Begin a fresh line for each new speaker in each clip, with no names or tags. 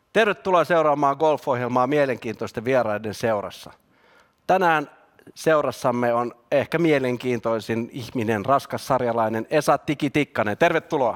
Tervetuloa seuraamaan golf-ohjelmaa mielenkiintoisten vieraiden seurassa. Tänään seurassamme on ehkä mielenkiintoisin ihminen, raskas sarjalainen Esa Tiki Tikkanen. Tervetuloa.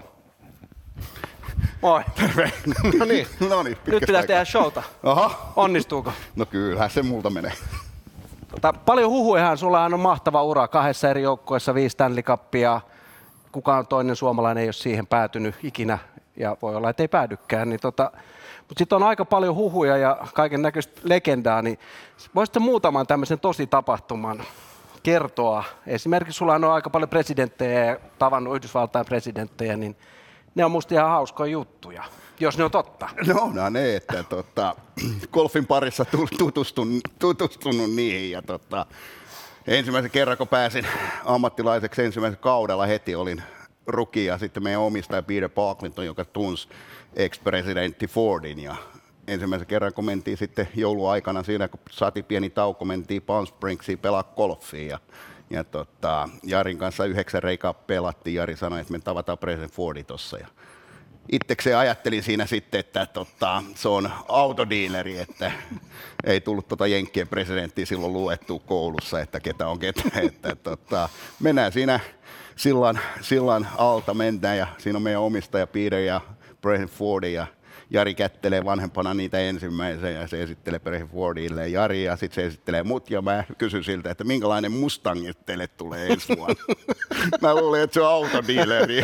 Moi.
Terve. No niin,
nyt pitäisi tehdä showta.
Aha.
Onnistuuko?
No kyllähän se multa menee.
Paljon huhujahan. Sullahan on mahtava ura 2 eri joukkoissa, 5 Stanley Cupia. Kukaan toinen suomalainen ei ole siihen päätynyt ikinä ja voi olla, että ei päädykään. Mutta sitten on aika paljon huhuja ja kaiken näköistä legendaa, niin voisitko muutaman tämmöisen tositapahtuman kertoa? Esimerkiksi sulla on aika paljon presidenttejä ja tavannut Yhdysvaltain presidenttejä, niin ne on musta ihan hauskoja juttuja, jos ne on totta.
No ne, että golfin parissa tutustunut niihin ja ensimmäisen kerran kun pääsin ammattilaiseksi ensimmäisen kaudella heti olin rookie ja sitten meidän omistaja Peter Parklington, joka tunsi ex-presidentti Fordin ja ensimmäisen kerran kun mentiin sitten jouluaikana siinä kun saatiin pieni tauko, mentiin Palm Springsiin pelaa golfia ja Jarin kanssa 9 reikaa pelattiin. Jari sanoi, että me tavataan presidentti Fordi tossa ja itsekseen ajattelin siinä sitten, että se on autodiileri, että ei tullut Jenkkien presidenttiä silloin luettua koulussa, että ketä on ketä. Että mennään siinä sillan alta mennään ja siinä on meidän omistaja Peter ja presidentti Fordi ja Jari kättelee vanhempana niitä ensimmäisiä ja se esittelee presidentti Fordille Jari ja sitten se esittelee mut ja mä kysyn siltä, että minkälainen Mustang teille tulee ensi vuonna. Mä luulin, että se on autodiileri.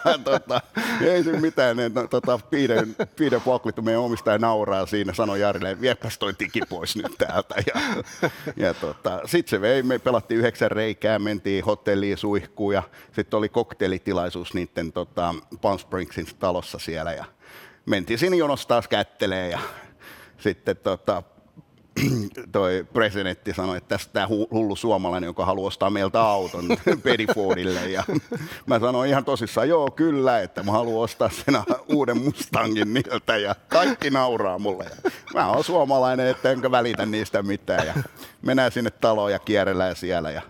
Ei se mitään. Peter Parklington, meidän omistaja, nauraa siinä, sanoi Jarille, viepäs toi tiki pois nyt täältä. Sitten se vei, me pelattiin 9 reikää, mentiin hotelliin suihkuun ja sitten oli kokteilitilaisuus niiden Palm Springsin talossa siellä ja mentiin sinne jonossa taas kättelee ja sitten toi presidentti sanoi, että tästä tämä hullu suomalainen, joka haluaa ostaa meiltä auton Petty Fordille. Ja mä sanoin ihan tosissaan, joo kyllä, että mä haluan ostaa sen uuden Mustangin niiltä ja kaikki nauraa mulle. Ja mä oon suomalainen, että enkä välitä niistä mitään. Ja mennään sinne taloon ja kierrellään siellä ja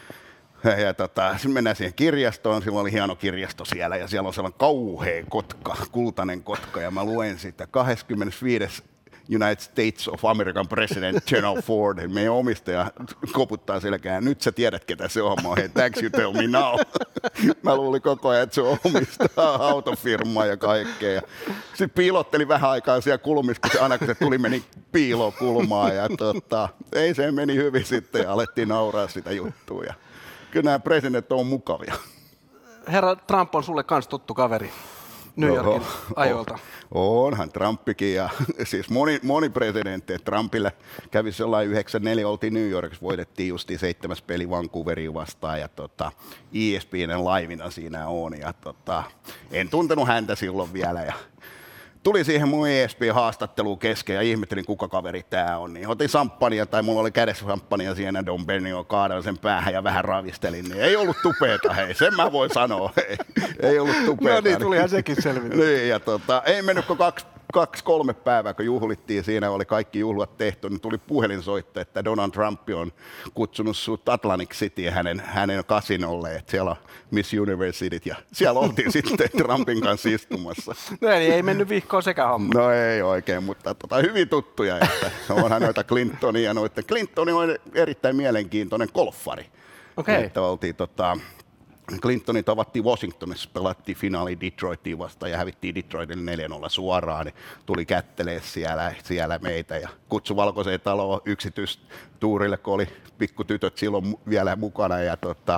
mennään siihen kirjastoon, silloin oli hieno kirjasto siellä ja siellä on sellainen kauhea kotka, kultainen kotka ja mä luen siitä 25. United States of American President General Ford, meidän omistaja koputtaa selkään, nyt sä tiedät ketä se on, hei thanks you tell me now. Mä luulin koko ajan, että se omistaa autofirmaa ja kaikkea. Sitten piilotteli vähän aikaa siellä kulmissa, kun aina kun se tuli, meni piiloon kulmaan ja ei se meni hyvin sitten ja alettiin nauraa sitä juttua. Ja kyllä nämä presidentit on mukavia.
Herra Trump on sulle kans tuttu kaveri New Yorkin ajoilta.
Onhan Trumpikin ja siis moni presidentti. Trumpille kävi sellainen 94, oltiin New Yorkissa, voitettiin justiin 7. peli Vancouveriin vastaan ja ESPN:n laivina siinä on ja en tuntenut häntä silloin vielä ja tuli siihen mun ESPN-haastatteluun kesken ja ihmettelin, kuka kaveri tää on. Niin otin samppania, tai mulla oli kädessä samppania siinä, Don Benio, kaadan sen päähän ja vähän ravistelin. Niin ei ollut tupeeta, hei, sen mä voin sanoa. Ei ollut tupeeta.
No niin, tulihan sekin selvitä.
Niin, ja ei mennyt kuin 2-3 päivää, kun juhlittiin, siinä oli kaikki juhlat tehty, niin tuli puhelinsoitto, että Donald Trump on kutsunut sut Atlantic City hänen kasinolle, että siellä on Miss Universityt, ja siellä oltiin sitten Trumpin kanssa istumassa.
No eli ei mennyt vihkoon sekä homma.
No ei oikein, mutta hyvin tuttuja, että onhan noita Clintonia, Clinton on erittäin mielenkiintoinen golfari.
Okei.
Että oltiin Clintonit tavattiin Washingtonissa, pelattiin finaali Detroitiin vastaan ja hävittiin Detroitille 4-0 suoraan. Niin tuli kättelee siellä meitä ja kutsui Valkoiseen taloon yksityistuurille, kun oli pikkutytöt silloin vielä mukana. Ja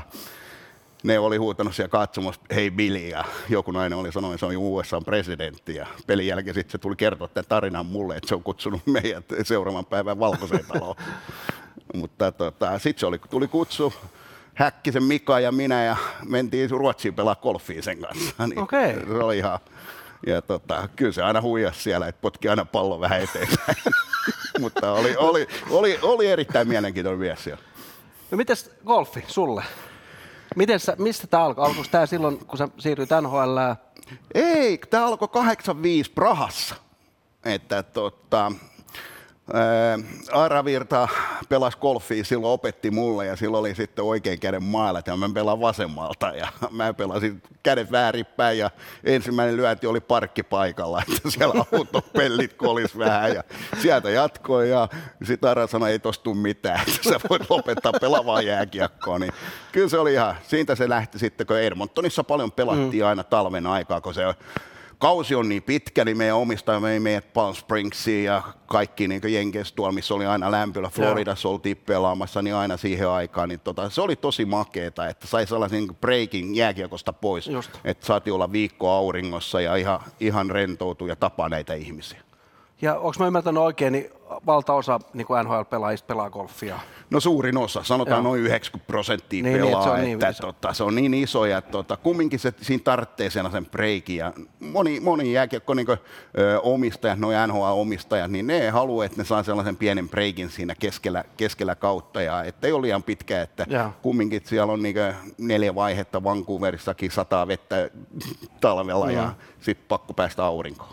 ne oli huutanut siellä katsomassa, hei Billy, ja joku nainen oli sanonut, että se on USA:n presidentti. Ja pelin jälkeen sitten se tuli kertoa tämän tarinan mulle, että se on kutsunut meidät seuraavan päivän Valkoiseen taloon. Mutta sitten tuli kutsu. Häkkisen Mika ja minä ja mentiin Ruotsiin pelaa golfia sen kanssa. Niin
okei.
Se oli ihan, ja kyllä se aina huijasi siellä, että potki aina pallon vähän eteenpäin. Mutta oli erittäin mielenkiintoinen mies siellä.
No mites golfi sulle? Mistä tämä alkoi? Alkoiko tämä silloin, kun sä siirryit NHL:ään?
Ei, tämä alkoi 85 Prahassa. Että Aira Virta pelasi golfia, silloin opetti mulle ja silloin oli sitten oikein käden mailat ja mä pelaan vasemmalta ja mä pelasin kädet väärinpäin ja ensimmäinen lyönti oli parkkipaikalla, että siellä autopellit kolis vähän ja sieltä jatkoi ja sitten Aira sanoi, ei tosta tule mitään, että sä voit lopettaa pelaavaa jääkiekkoa, niin kyllä se oli ihan, siitä se lähti sitten, kun Edmontonissa paljon pelattiin aina talven aikaa, kun se kausi on niin pitkä, niin meidän omistaja vei meidät Palm Springsiin ja kaikki niin Jenkeissä tuolla, missä oli aina lämpöllä. Floridassa oltiin pelaamassa, niin aina siihen aikaan. Niin se oli tosi makeeta, että sai sellaisen breakin jääkiekosta pois, että saatiin olla viikko auringossa ja ihan rentoutua ja tapaa näitä ihmisiä.
Ja onko mä ymmärtänyt oikein, niin valtaosa niin NHL-pelaajista pelaa golfia?
No suurin osa, sanotaan noin 90% pelaa,
se on niin iso.
Se on niin iso ja kumminkin se siinä tarvitsee sellaisen breikin ja moni jääkiekko niin omistajat, noi NHL-omistajat, niin ne haluaa, että ne saa sellaisen pienen breikin siinä keskellä kautta ja ettei ole liian pitkä, että kumminkin siellä on niin 4 vaihetta, Vancouverissakin 100 vettä talvella ja sitten pakko päästä aurinkoon.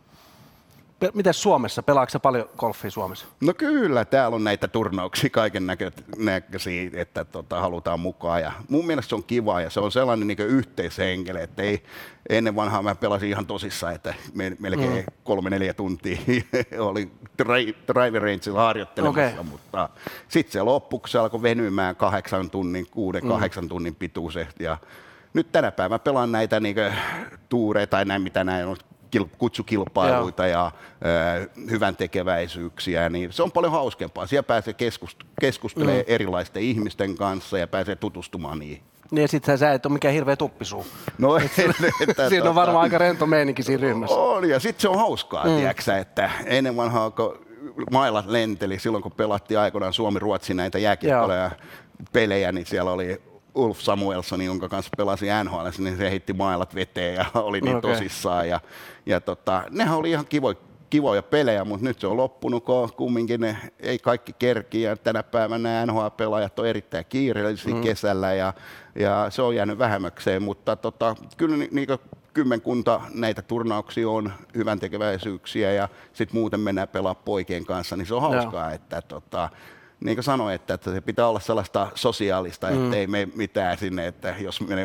Miten Suomessa? Pelaatko sä paljon golfia Suomessa?
No kyllä, täällä on näitä turnauksia kaiken näköisiä, että halutaan mukaan. Ja mun mielestä se on kiva ja se on sellainen niin yhteishenkilö, että ei, ennen vanhaa mä pelasin ihan tosissaan, että melkein 3-4 tuntia oli driver rangeilla harjoittelemassa, mutta sitten se loppui, kun se alkoi venymään 8 tunnin, 6-8 tunnin pituisesti. Ja nyt tänä päivänä pelaan näitä niin tuureja tai näin, mitä näin on, kutsukilpailuita ja hyvän tekeväisyyksiä, niin se on paljon hauskempaa. Siellä pääsee keskustelemaan erilaisten ihmisten kanssa ja pääsee tutustumaan niihin.
Niin ja sitten sä et ole mikään hirveä tuppisuu.
No,
siinä on varmaan aika rento meininki siinä ryhmässä.
On, ja sitten se on hauskaa, tiedätkö, että ennen vanhaa, kun mailat lenteli, silloin kun pelattiin aikoinaan Suomi-Ruotsi näitä jääkiekkoja-pelejä, niin siellä oli Ulf Samuelsson, jonka kanssa pelasi NHL, niin se heitti mailat veteen ja oli niin tosissaan. Ja nehän oli ihan kivoja pelejä, mutta nyt se on loppunut, kun kumminkin ne ei kaikki kerki. Ja tänä päivänä NHL-pelaajat on erittäin kiireellisiä kesällä ja se on jäänyt vähemmäkseen, mutta kyllä kymmenkunta näitä turnauksia on hyvän tekeväisyyksiä ja sitten muuten mennään pelaa poikien kanssa, niin se on hauskaa, että niin kuin sanoin, että se pitää olla sellaista sosiaalista, ettei mene mitään sinne, että jos menee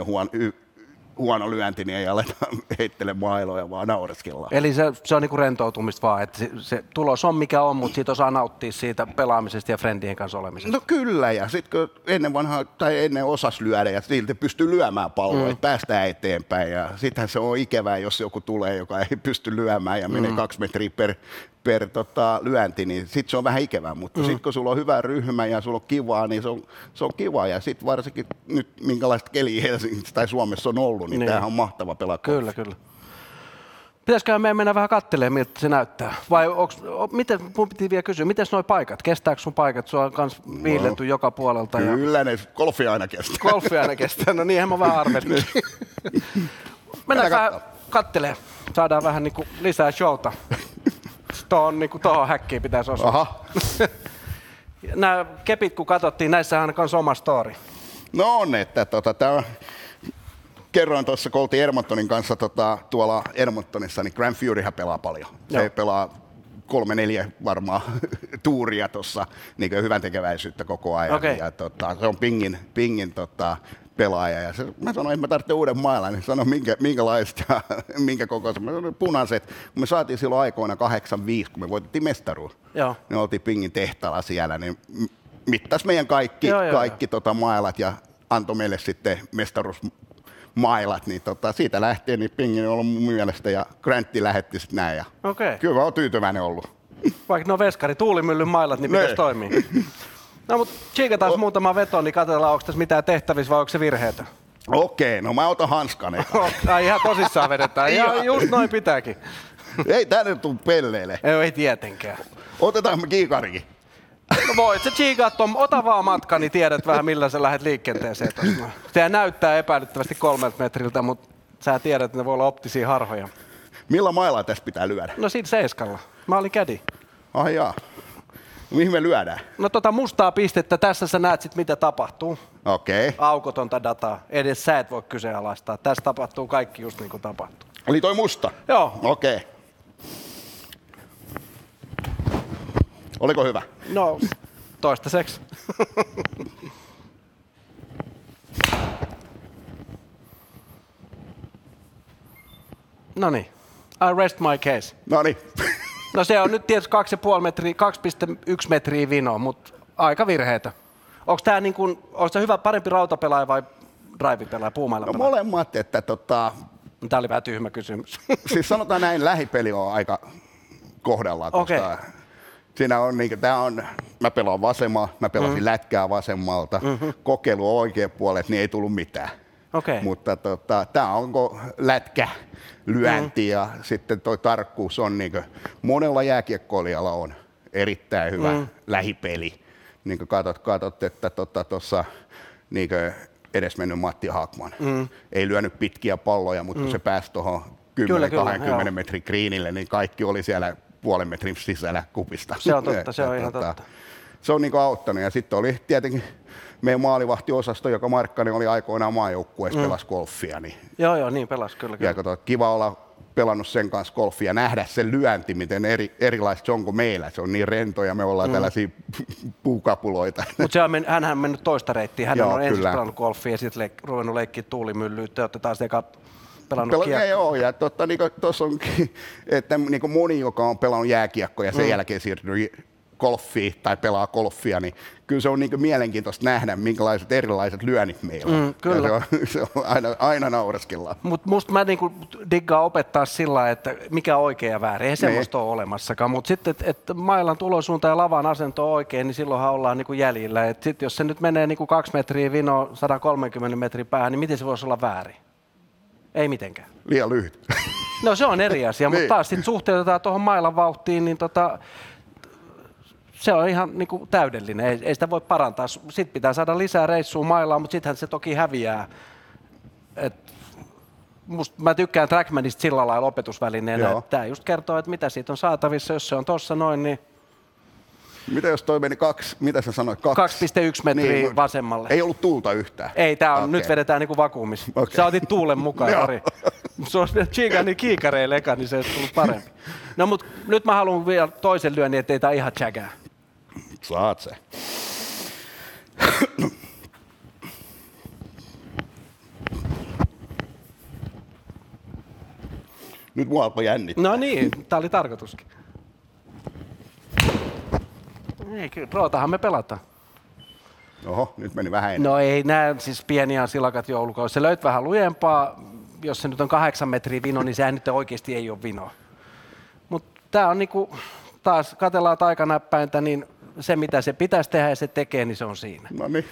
huono lyönti, niin ei aleta heittelemään mailoja, vaan naureskellaan.
Eli se on niinku rentoutumista vaan, että se tulos on mikä on, mutta siitä osaa nauttia siitä pelaamisesta ja friendien kanssa olemisesta.
No kyllä, ja sitten kun ennen osasi lyödä ja silti pystyy lyömään palloa, että päästään eteenpäin. Ja sittenhän se on ikävää, jos joku tulee, joka ei pysty lyömään ja menee 2 metriä per lyönti, niin sitten se on vähän ikävää, mutta sitten kun sulla on hyvä ryhmä ja sulla on kivaa, niin se on kivaa. Ja sitten varsinkin nyt minkälaista keliä Helsingissä tai Suomessa on ollut, niin tämähän on mahtava pelaa.
Kyllä. Pitäisikö meidän mennä vähän katselemaan, miltä se näyttää? Vai mun piti vielä kysyä, miten nuo paikat? Kestääkö sun paikat? Sua on kans viilletty joka puolelta.
Kyllä ne golfi aina kestää.
Golfi aina kestää, no niinhän mä vähän arvelin. Mennään vähän katselemaan. Saadaan vähän niinku lisää showta. Tuohon häkkiin pitäisi osua.
Aha.
Nämä kepit kun katsottiin, näissä on myös oma story.
No on, että kerroin tuossa, kun oltiin Edmontonin kanssa tuolla Edmontonissa, niin Grand Furyhän pelaa paljon. Se pelaa 3-4 varmaan tuuria tuossa niin hyvän tekeväisyyttä koko ajan. Ja se on pingin pelaaja. Ja mä sanoin, että mä tarvitsen uuden mailan, niin sanoin minkälaista ja minkä kokoiset. Mä sanoin punaiset. Kun me saatiin silloin aikoina 85, kun me voitettiin mestaruus. Ne oltiin pingin tehtaalla siellä, niin mittas meidän kaikki mailat ja antoi meille sitten mestaruusmailat. Niin siitä lähtien niin pingin on ollut mun mielestä ja Grantti lähetti sitten näin. Ja kyllä mä oon tyytyväinen ollut.
Vaikka ne on veskari, tuulimyllyn mailat, niin pitäisi toimia. No mutta tsiikataan muutama veto, niin katsotaan, onko tässä mitään tehtävissä vai onko se virheitä.
Okei, no mä otan hanskan.
Ihan tosissaan vedetään, just noin pitääkin.
Ei tänne tule pelleille.
Ei tietenkään.
Otetaan me kiikarikin.
No voit sä tsiikaa ota vaan matka, niin tiedät vähän millä sä lähdet liikenteeseen tuossa. Sehän näyttää epäilyttävästi 3 metriltä, mutta sä tiedät, että ne voi olla optisia harhoja.
Millä mailla tässä pitää lyödä?
No siitä 7. Mä olin caddy.
Ai jaa. Mihin me lyödään?
No mustaa pistettä, tässä sä näet sit mitä tapahtuu.
Okei.
Aukotonta dataa, edes sä et voi kyseenalaistaa. Tässä tapahtuu kaikki just niin kuin tapahtuu.
Eli toi musta?
Joo.
Okei. Oliko hyvä?
No, toistaiseksi. No niin, I rest my case.
No niin.
No se on nyt tietysti 2,5 metriä, 2,1 metriä vinoa, mutta aika virheitä. Onko tämä niin hyvä, parempi rautapelaaja vai drive-pelaaja, puumailla
No
pelaaja?
molemmat, että
Tämä oli vähän tyhmä kysymys.
siis sanotaan näin, lähipeli on aika kohdallaan, koska siinä on mä pelaan vasemmalla, mä pelasin lätkää vasemmalta, kokeilu oikean puolet, niin ei tullut mitään.
Okay.
Mutta tämä onko lätkä, lyönti ja sitten toi tarkkuus on monella jääkiekkoilijalla on erittäin hyvä lähipeli. Niin kuin katot, että tuossa edesmennyt Matti Haakman ei lyönyt pitkiä palloja, mutta kun se pääsi tuohon 10-20 metrin kriinille, niin kaikki oli siellä puolen metrin sisällä kupista.
Se on totta, se on ihan totta.
Se on auttanut ja sitten oli tietenkin meidän maalivahtiosasto, joka Markkanen oli aikoinaan maajoukkueessa, pelasi golfia. Niin
Joo, niin pelasi kyllä.
Ja kiva olla pelannut sen kanssa golfia ja nähdä sen lyönti, miten erilaista se on kuin meillä. Se on niin rento ja me ollaan tällaisia puukapuloita.
Mutta hänhän on mennyt toista reittiä. Hän on ensin pelannut golfia ja sitten ruvennut leikkiä tuulimyllyä. Te olette taas pelannut kiekkoa.
Joo, ja tuossa onkin, että moni, joka on pelannut jääkiekkoa ja sen jälkeen siirtynyt golfiin tai pelaa golfia, niin kyllä se on mielenkiintoista nähdä, minkälaiset erilaiset lyönnit meillä on.
Kyllä.
Se on aina naureskellaan.
Mutta musta mä diggaan opettaa sillä, että mikä on oikein ja väärin. Ei semmoista ole olemassakaan. Mutta sitten, että mailan tulosuunta ja lavan asento on oikein, niin silloinhan ollaan jäljillä. Sitten jos se nyt menee 2 metriä vino 130 metriä päähän, niin miten se voisi olla väärin? Ei mitenkään.
Liian lyhyt.
No se on eri asia, mutta taas sitten suhteutetaan tuohon mailan vauhtiin, niin se on ihan täydellinen, ei sitä voi parantaa. Sitten pitää saada lisää reissua mailaan, mutta sittenhän se toki häviää. Mä tykkään Trackmanista sillä lailla opetusvälineenä, että tämä just kertoo, että mitä siitä on saatavissa, jos se on tossa noin, niin...
Mitä jos toi meni mitä sä sanoit?
2,1 metriä vasemmalle.
Ei ollut tuulta yhtään?
Ei, nyt vedetään vakuumissa. Sä otit tuulen mukaan, Ari. Se on Chigani kiikareille eka, niin se olisi tullut parempi. No mut nyt mä haluan vielä toisen lyönnin, ettei tää ihan tsägää.
Saat se. Nyt mua alkoi jännittää.
No niin, tää oli tarkoituskin. Ei, kyllä, rootahan me pelataan.
Oho, nyt meni vähän enemmän.
No ei, nää siis pieniä silakat joulukoissa. Se löyt vähän lujempaa. Jos se nyt on 8 metriä vino, niin sehän nyt oikeasti ei ole vino. Mutta tää on taas katsellaan taikanäppäintä, niin se mitä se pitäisi tehdä ja se tekee, niin se on siinä.
No niin.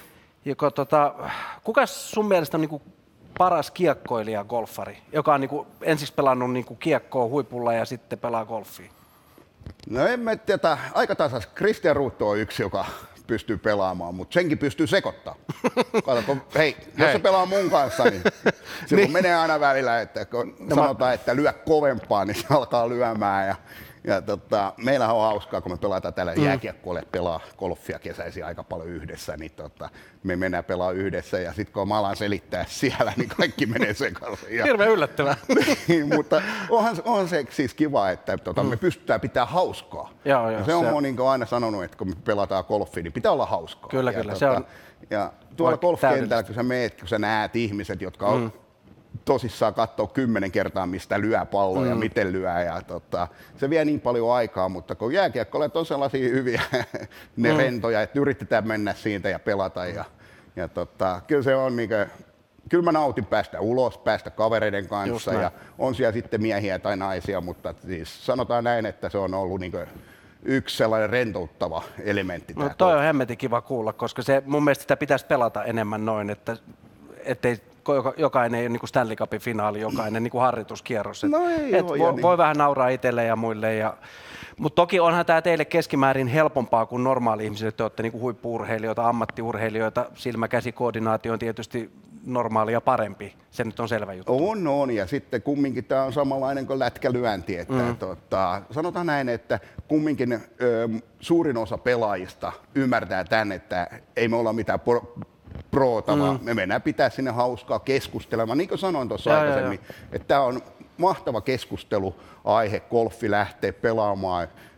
Kuka sun mielestä on paras kiekkoilija golfari, joka on ensiksi pelannut kiekkoa huipulla ja sitten pelaa golfia?
No en mä tiedä, aika tasas. Christian Ruutto on yksi, joka pystyy pelaamaan, mutta senkin pystyy sekoittamaan. Kato, jos se pelaa mun kanssa, niin silloin menee aina välillä, että kun sanotaan, että lyö kovempaa, niin se alkaa lyömään. Ja meillähän on hauskaa, kun me pelataan tällä jääkiekkoille, pelaa golfia kesäisin aika paljon yhdessä, niin me mennään pelaa yhdessä ja sitten kun mä alan selittää siellä, niin kaikki menee sekaisin.
Hirveän yllättävää.
Mutta onhan se siis kiva, että me pystytään pitämään hauskaa.
Joo,
se on niin kuin aina sanonut, että kun me pelataan golfia, niin pitää olla hauskaa.
Kyllä, se on.
Ja tuolla golfkentällä, kun sä näet ihmiset, jotka on tosissaan katsoa 10 kertaa, mistä lyö palloja ja miten lyö. Ja se vie niin paljon aikaa, mutta kun jääkiekkoilijat on sellaisia hyviä rentoja, että yritetään mennä siitä ja pelata. Ja kyllä se on kyllä mä nautin päästä ulos, päästä kavereiden kanssa ja on siellä sitten miehiä tai naisia, mutta siis sanotaan näin, että se on ollut yksi sellainen rentouttava elementti.
No toi on hemmetin kiva kuulla, koska mun mielestä sitä pitäisi pelata enemmän noin, ettei jokainen ei ole Stanley Cupin finaali, jokainen harjoituskierros.
No
voi vähän nauraa itselle ja muille. Mutta toki onhan tämä teille keskimäärin helpompaa kuin normaali-ihmisille. Te olette huippu-urheilijoita, ammattiurheilijoita, silmäkäsikoordinaatio on tietysti normaalia parempi. Se nyt on selvä juttu.
On, ja sitten kumminkin tämä on samanlainen kuin lätkälyönti. Sanotaan näin, että kumminkin suurin osa pelaajista ymmärtää tämän, että ei me olla mitään prootavaa. Me mennään pitää sinne hauskaa keskustelemaan. Niin kuin sanoin tuossa aikaisemmin, että tämä on mahtava keskusteluaihe, golfi lähtee pelaamaan.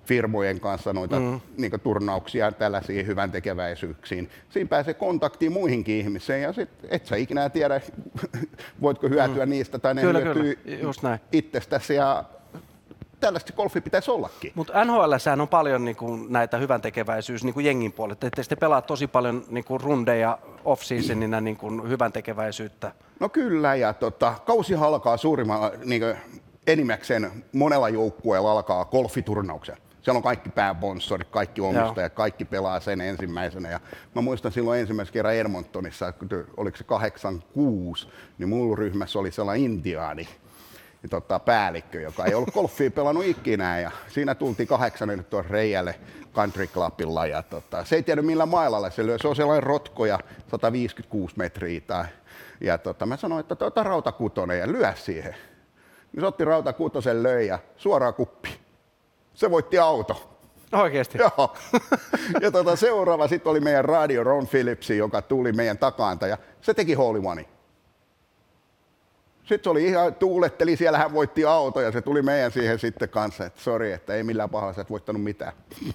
firmojen kanssa noita niin turnauksia tällaisia hyvän tekeväisyyksiin. Siinä pääsee kontaktiin muihinkin ihmisiin ja sit et sä ikinä tiedä, voitko hyötyä niistä tai ne hyötyy itsestäsi ja tällaista golfi pitäisi ollakin.
Mutta NHL:ssähän on paljon niinku näitä hyvän tekeväisyys niinku jengin puolelta, että te pelaa tosi paljon niinku rundeja off-seasonina niinku hyvän tekeväisyyttä.
No kyllä, ja kausihan alkaa suurimman niinku enimmäkseen monella joukkueella alkaa golfiturnauksen. Siellä on kaikki pääsponsorit, kaikki omistajat, kaikki pelaa sen ensimmäisenä. Ja mä muistan silloin ensimmäisen kerran Edmontonissa, oliko se 86, niin mulla ryhmässä oli sellainen intiaani päällikkö, joka ei ollut golfia pelannut ikinä. Ja siinä tultiin 8 tuon reijälle country clubilla. Ja se ei tiedä millä mailalla se lyö. Se on sellainen rotko ja 156 metriä. Ja mä sanoin, että ota rautakutonen ja lyö siihen. Niin se otti rautakutosen, löi ja suoraan kuppi. Se voitti auto.
Oikeesti?
Joo. Ja seuraava sitten oli meidän radio Ron Phillips, joka tuli meidän takaanta ja se teki hole in one. Sitten se oli ihan tuuletteli, siellä hän voitti auto ja se tuli meidän siihen sitten kanssa, että sori, että ei millään pahalla, sä et voittanut mitään.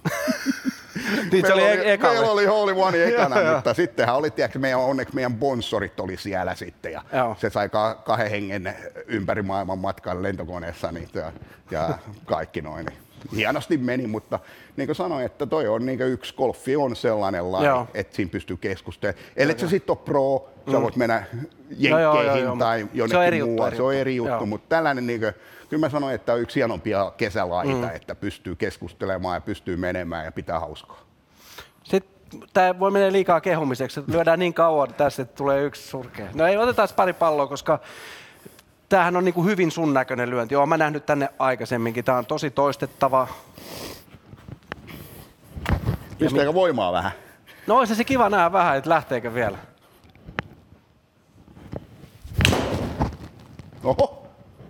Meillä oli hole in one ekana, mutta sittenhän oli, tiedätkö, onneksi meidän sponsorit oli siellä sitten ja se sai 2 hengen ympäri maailman matkan lentokoneessa ja kaikki noin. Hienosti meni, mutta niin kuin sanoin, että toi on niin yksi golfi on sellainen laji, että siinä pystyy keskustelemaan. Ellei se sitten ole pro, sä voit mennä jenkkeihin tai jonnekin muualle, se on eri juttu, mutta tällainen, niin kuin, kyllä mä sanoin, että on yksi hienompia kesälaita, että pystyy keskustelemaan ja pystyy menemään ja pitää hauskaa.
Sitten tämä voi mennä liikaa kehumiseksi, lyödään niin kauan tässä, että tulee yksi surkea. No ei, otetaan pari palloa, koska tämähän on niinku hyvin sun näköinen lyönti. Olen mä nähnyt tänne aikaisemminkin. Tämä on tosi toistettava.
Pisteekö voimaa vähän?
No olisi se kiva nähdä vähän, että lähteekö vielä.
Oho!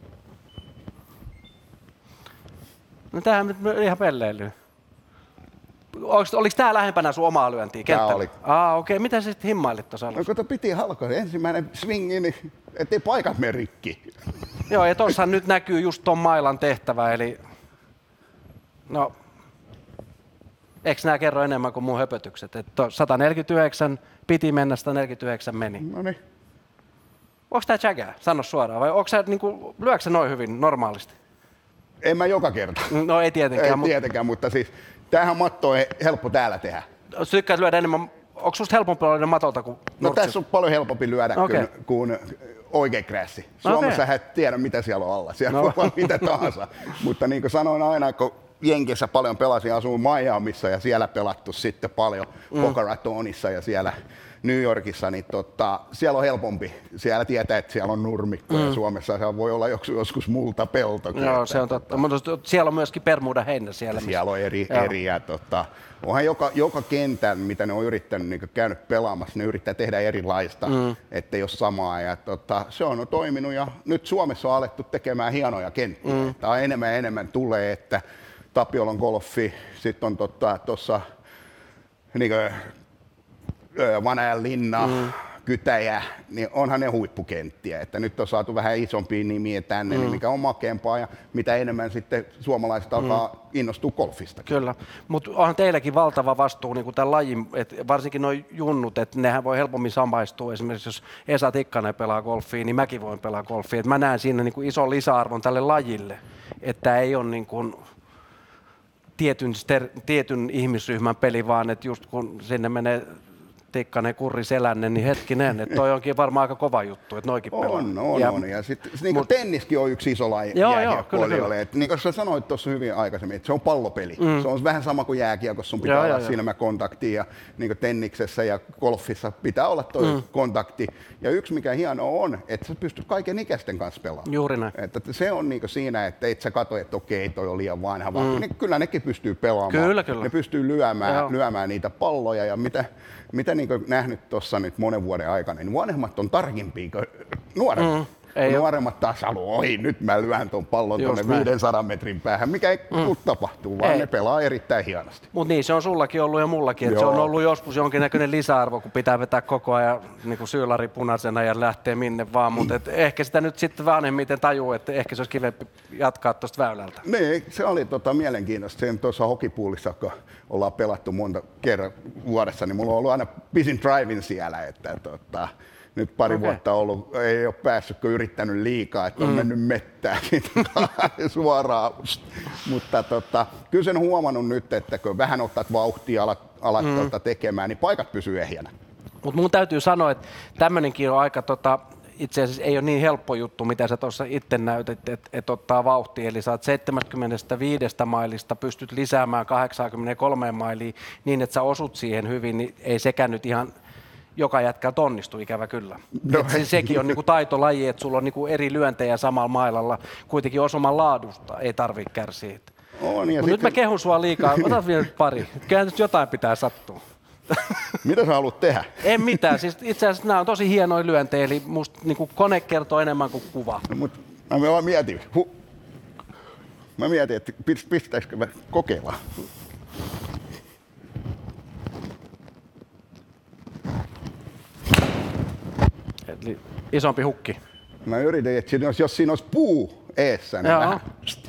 No tämähän nyt ihan pelleilyy. Oliko tämä lähempänä sun omaa lyöntiä kenttällä?
Tämä oli.
Okei. Mitä sä sitten himmailit tuossa alussa?
No kun piti halkoa ensimmäinen swingi, niin ettei paikat mene rikki.
Joo, ja tuossahan nyt näkyy just ton mailan tehtävä, eli no, eikö nämä kerro enemmän kuin mun höpötykset? Että 149 piti mennä, 149 meni.
No niin.
Onko tää jägää? Sano suoraan, vai niinku, lyöksä sä noin hyvin normaalisti?
En mä joka kerta.
No ei tietenkään.
Ei tietenkään, mutta siis tämähän matto on helppo täällä tehdä.
Tykkäät lyödä enemmän, onko susta helpompi lyödä matolta kuin nurtsista?
No tässä on paljon helpompi lyödä kuin oikea grässi. Suomessa et tiedä mitä siellä on alla, siellä voi olla mitä tahansa. Mutta niin kuin sanoin aina, kun Jenkeissä paljon pelasin, asuin Miamissa ja siellä pelattu sitten paljon Boca Ratonissa ja siellä New Yorkissa, niin siellä on helpompi. Siellä tietää, että siellä on nurmikko ja Suomessa siellä voi olla joskus multapelto.
Joo, se on totta. Mutta siellä on myöskin Bermuda heinä siellä.
Siellä on eri ja onhan joka kentän, mitä ne on yrittänyt niin käynyt pelaamassa, ne yrittää tehdä erilaista, ettei ole samaa. Ja se on toiminut ja nyt Suomessa on alettu tekemään hienoja kenttiä. Tämä enemmän ja enemmän tulee, että Tapiolon golfi, sitten on tuossa niin Vanajan linna, Kytäjä, niin onhan ne huippukenttiä. Että nyt on saatu vähän isompia nimiä tänne, niin mikä on makeampaa ja mitä enemmän sitten suomalaiset alkaa innostua golfista.
Kyllä, mutta onhan teilläkin valtava vastuu niin kuin tämän lajin, että varsinkin nuo junnut, että nehän voi helpommin samaistua. Esimerkiksi jos Esa Tikkanen pelaa golfia, niin mäkin voin pelaa golfia. Et mä näen siinä niin kuin ison lisäarvon tälle lajille, että ei ole niin kuin tietyn ihmisryhmän peli, vaan että just kun sinne menee Tikkanen, Kurri, Selänne, niin hetkinen, että toi onkin varmaan aika kova juttu, että noikin pelaa.
On. Ja sitten niin tenniskin on yksi iso laji jääkiekkoilijoille. Niin kuin sä sanoit tuossa hyvin aikaisemmin, että se on pallopeli. Se on vähän sama kuin jääkiekossa, sun pitää olla silmäkontakti ja niin tenniksessä ja golfissa pitää olla toi kontakti. Ja yksi mikä hieno on, että sä pystyt kaiken ikäisten kanssa pelaamaan.
Juuri näin.
Että se on niin siinä, että et sä katso, että okei, toi on liian vanha, vaan niin kyllä nekin pystyy pelaamaan.
Kyllä.
Ne pystyy lyömään niitä palloja ja mitä niin nähnyt tuossa nyt monen vuoden aikana, niin vanhemmat on tarkimpia kuin nuoremmat. Nuoremmat taas haluaa, nyt mä lyön ton pallon tuonne 500 metrin päähän, mikä ei tapahtuu, vaan ne pelaa erittäin hienosti.
Mutta niin se on sullakin ollut ja mullakin, että se on ollut joskus jonkinnäköinen lisäarvo, kun pitää vetää koko ajan niin syylari punaisena ja lähtee minne vaan, mutta ehkä sitä nyt sitten vanhemmiten tajuu, että ehkä se olisi kivempi jatkaa tuosta väylältä.
Niin, se oli mielenkiintoista. Sen tuossa hokipuulissa, kun ollaan pelattu monta kerran vuodessa, niin mulla on ollut aina pisin drivin siellä, että nyt pari vuotta ollut, ei ole päässyt, kun yrittänyt liikaa, että on mennyt mettään suoraan. Mutta kyllä sen huomannut nyt, että kun vähän otat vauhtia, alat tekemään, niin paikat pysyy ehjänä.
Mutta mun täytyy sanoa, että tämmöinenkin on aika, itse asiassa ei ole niin helppo juttu, mitä sä tuossa itse näytit, että ottaa vauhtia. Eli sä oot 75 mailista, pystyt lisäämään 83 mailiin niin, että sä osut siihen hyvin, niin ei sekään nyt ihan joka jätkältä onnistu, ikävä kyllä. No, sekin on niinku taitolaji, että sulla on niinku eri lyöntejä samalla mailalla, kuitenkin osuman laadusta ei tarvitse kärsiä. Nyt mä kehun sua liikaa, otat vielä pari. Kyllä nyt jotain pitää sattua.
Mitä sä haluat tehdä?
En mitään, siis itse asiassa nämä on tosi hienoja lyöntejä, eli musta niinku kone kertoo enemmän kuin kuva.
No, mutta mä vaan mietin, että pistäisikö mä kokeillaan.
Eli isompi hukki.
Mä yritin, että jos siinä olisi puu eessä, niin vähän.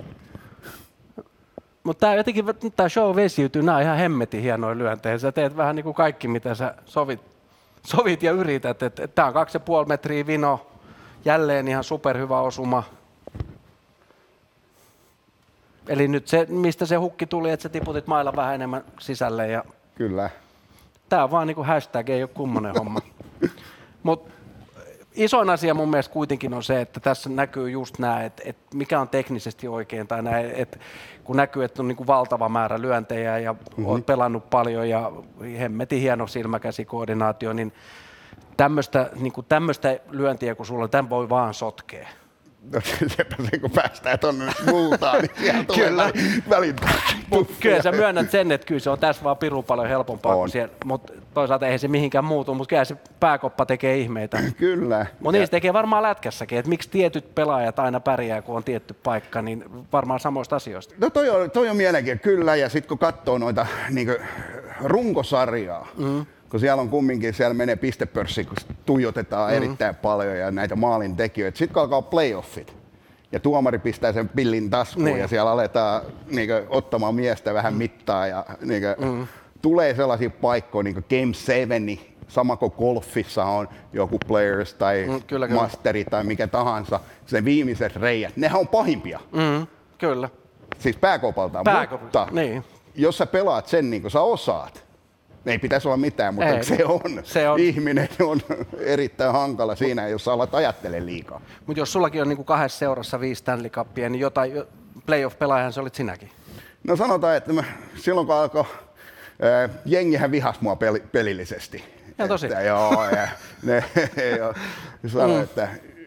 Mutta jotenkin tämä show vesiytyy, nämä on ihan hemmetin hienoja lyöntejä. Sä teet vähän niin kuin kaikki, mitä sä sovit ja yrität. Tämä on 2,5 metriä vino, jälleen ihan superhyvä osuma. Eli nyt se, mistä se hukki tuli, että sä tiputit mailla vähän enemmän sisälle. Ja
kyllä.
Tämä on vaan niin kuin hashtag, ei ole kummonen homma. Mut isoin asia mun mielestä kuitenkin on se, että tässä näkyy just nämä, että mikä on teknisesti oikein, tai näin, että kun näkyy, että on niin kuin valtava määrä lyöntejä ja olet pelannut paljon ja hemmetin hieno silmäkäsikoordinaatio, niin tämmöistä lyöntiä, kun sulla on, tämän voi vaan sotkea.
No sepä se, kun päästään tuonne multaan, niin siellä tulee välin.
Kyllä sä myönnät sen, että kyllä se on tässä vaan pirun paljon helpompaa kuin siellä, mutta toisaalta eihän se mihinkään muutu, mutta kyllä se pääkoppa tekee ihmeitä.
Kyllä.
Mutta niistä tekee varmaan lätkässäkin, että miksi tietyt pelaajat aina pärjää, kun on tietty paikka, niin varmaan samoista asioista.
No toi on mielenkiintoista, kyllä, ja sitten kun katsoo noita niin runkosarjaa, kun siellä on kumminkin, siellä menee pistepörssi, kun tuijotetaan erittäin paljon ja näitä maalintekijöitä. Sitten kun alkaa playoffit ja tuomari pistää sen pillin taskuun ja siellä aletaan ottamaan miestä vähän mittaa ja tulee sellaisia paikkoja, niin kuin Game 7, sama kuin golfissa on joku Players tai Masteri tai mikä tahansa, sen viimeiset reijät, nehän on pahimpia.
Kyllä.
Siis pääkopaltaan, mutta jos sä pelaat sen niin kuin sä osaat, ei pitäisi olla mitään, mutta se on. Ihminen on erittäin hankala siinä, jos sä alat ajattelemaan liikaa.
Mutta jos sullakin on niin kuin 2 seurassa 5 Stanley Cupia, niin jotain playoff-pelaajahan se olit sinäkin. No
sanotaan, että silloin kun alkoi, jengihän vihasi mua pelillisesti.
Ja tosi.
Joo, ja ne sanoi, että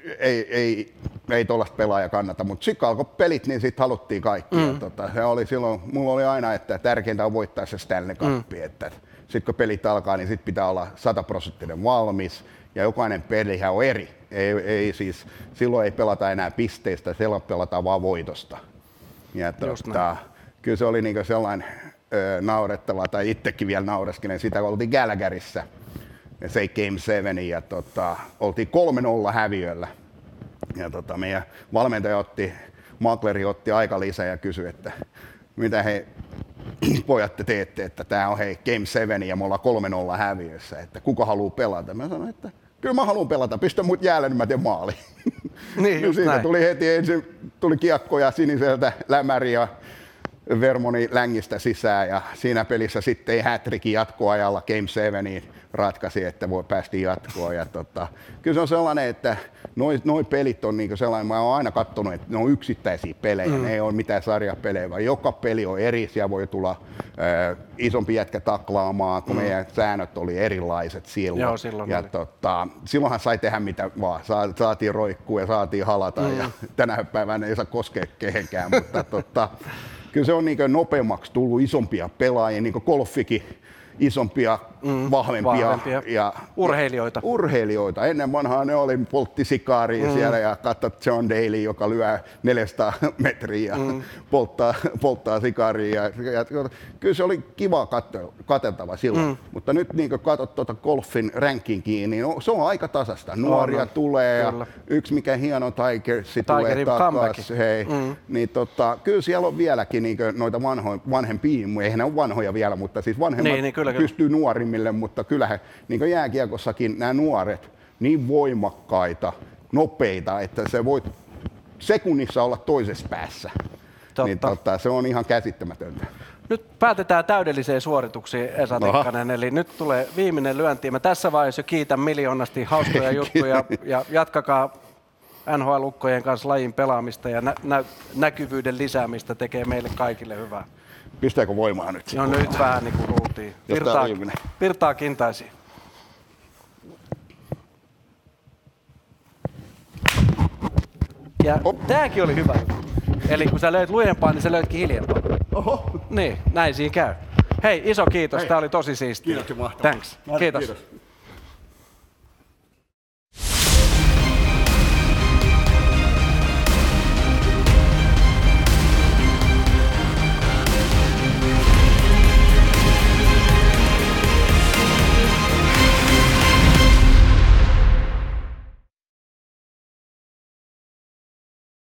ei tuollaista pelaajaa kannata, mutta sitten kun alkoi pelit, niin sitten haluttiin kaikki. Se oli silloin, mulla oli aina, että tärkeintä on voittaa se Stanley Cup, että sitten kun pelit alkaa, niin sitten pitää olla 100% valmis ja jokainen pelihän on eri. Ei siis, silloin ei pelata enää pisteistä, silloin pelataan vaan voitosta. Ja kyllä se oli niinku sellainen naurettava, tai itsekin vielä naureskelen sitä, kun oltiin Gallagherissa, se Game 7, ja oltiin 3-0 häviöllä. Ja meidän valmentaja Makleri otti aika lisää ja kysyi, että mitä he pojat te teette, että tämä on Game 7 ja me ollaan 3-0 häviössä, että kuka haluaa pelata. Mä sanoin, että kyllä mä haluan pelata, pistä mut jäälle, niin mä teen maali. Niin, siitä tuli heti tuli kiekkoja siniseltä lämäri ja Vermoni längistä sisään ja siinä pelissä sitten ei hat-trickin jatkoajalla Game 7 ratkaisi, että voi päästä jatkoon. Ja kyllä se on sellainen, että noi pelit on niinku sellainen, mä oon aina katsonut, että ne on yksittäisiä pelejä, ne ei ole mitään sarjapelejä, vaan joka peli on eri, siellä voi tulla isompi jätkä taklaamaan, kun meidän säännöt oli erilaiset silloin.
Joo, silloin
ja silloinhan sai tehdä mitä vaan, saatiin roikkua ja saatiin halata ja tänä päivänä ei saa koskea kehenkään, mutta kyllä se on niin nopeammaksi tullut isompia pelaajia, niin kuin golfikin isompia, vahvempia.
Ja urheilijoita. Ennen vanhaa ne poltti sikaaria siellä ja katsoi John Daly, joka lyö 400 metriä ja polttaa sikaaria. Ja kyllä se oli kiva katseltava silloin. Mutta nyt niin kun katsot tuota golfin rankingia, niin se on aika tasasta. Nuoria tulee ja yksi mikä hieno Tigersi tulee takaisin. Niin kyllä siellä on vieläkin niin noita vanhempia, eihän ne ole vanhoja vielä, mutta siis vanhemmat pystyy nuorimmille, mutta kyllähän niin jääkiekossakin nämä nuoret niin voimakkaita, nopeita, että se voi sekunnissa olla toisessa päässä. Niin se on ihan käsittämätöntä. Nyt päätetään täydelliseen suorituksiin, Esa Tikkanen, eli nyt tulee viimeinen lyönti. Mä tässä vaiheessa jo kiitän miljoonasti hauskoja juttuja ja jatkakaa NHL-ukkojen kanssa lajin pelaamista ja näkyvyyden lisäämistä tekee meille kaikille hyvää.
Pistääkö voimaa nyt?
No nyt vähän niin kuin luultiin. Virtaa kintaisiin. Ja tääkin oli hyvä. Eli kun sä löit lujempaa, niin sä löytkin hiljempaa.
Oho.
Niin, näin siinä käy. Hei, iso kiitos. Tää oli tosi siistiä.
Kiitos ja mahtavaa.
Thanks. Kiitos.